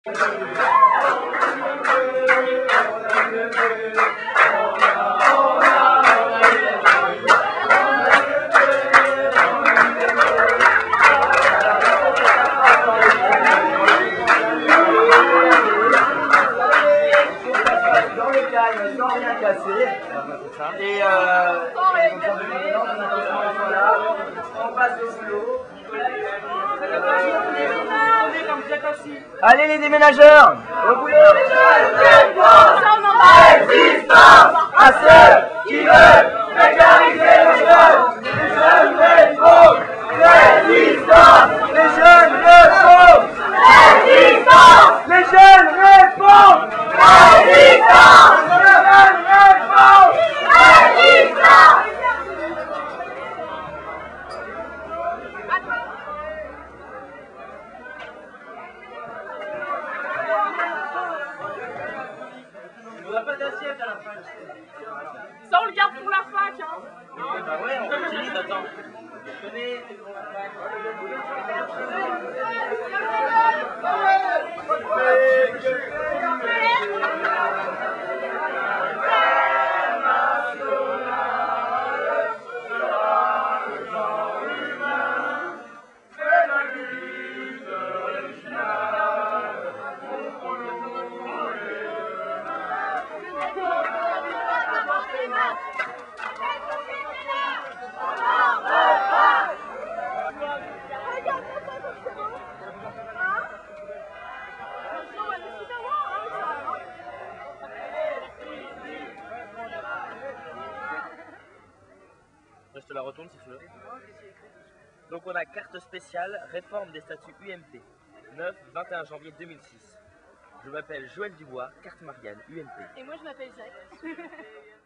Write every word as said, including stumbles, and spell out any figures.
Sans rien casser. Et euh, on passe au boulot. Allez les déménageurs, au boulot. Résistance à ceux qui veulent précariser les jeunes. Les jeunes répondent. Résistance. Les jeunes répondent. Résistance. Les jeunes répondent. Résistance. On n'a pas d'assiette à la fin. Ça, on le garde pour la fac, hein. Eh bah ouais, on utilise, attends. Je connais. Je te la retourne si tu veux. Donc on a carte spéciale, réforme des statuts U M P, neuf vingt et un janvier deux mille six. Je m'appelle Joël Dubois, carte Marianne, U M P. Et moi je m'appelle Jacques.